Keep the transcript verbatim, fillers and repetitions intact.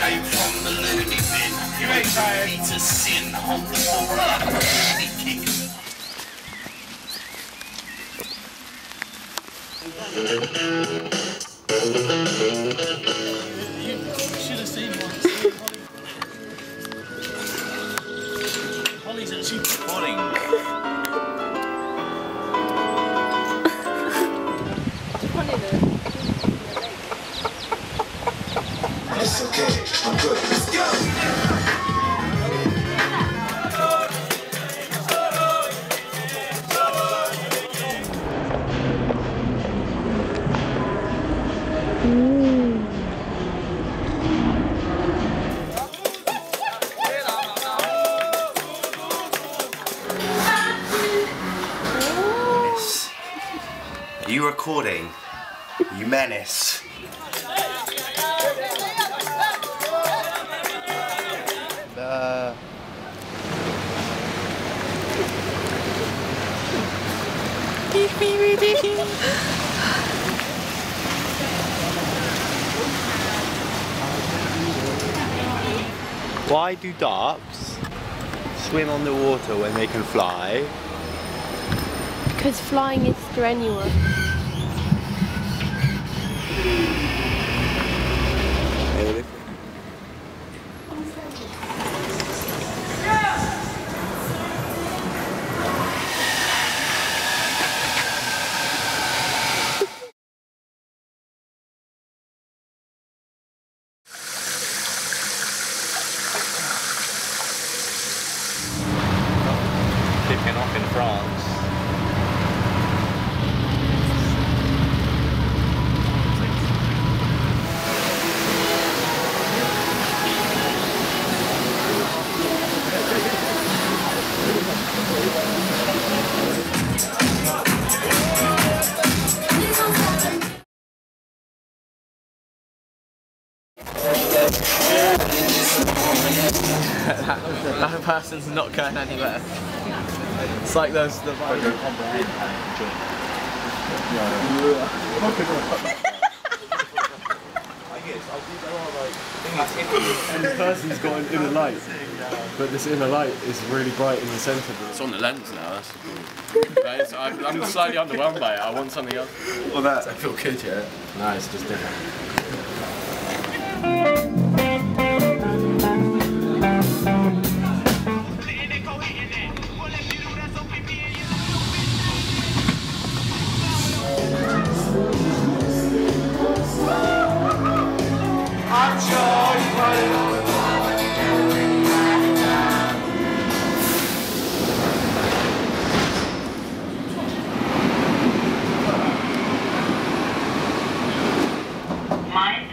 came from the loony bin. You ain't tired. Need to sin, hold the ball like a loony kick. You should have seen one. Holly's actually recording. It's okay, I'm good. Let's go! Are you recording? You menace. Uh... Why do darts swim on the water when they can fly? Because flying is strenuous. Kicking off in France. that, that person's not going anywhere. It's like those the And the person's got an inner light, but this inner light is really bright in the centre. It's on the lens now, that's the I'm, I'm slightly underwhelmed by it, I want something else. Well, that. I feel good, yeah? No, it's just different. I'm sure you put it on. Mind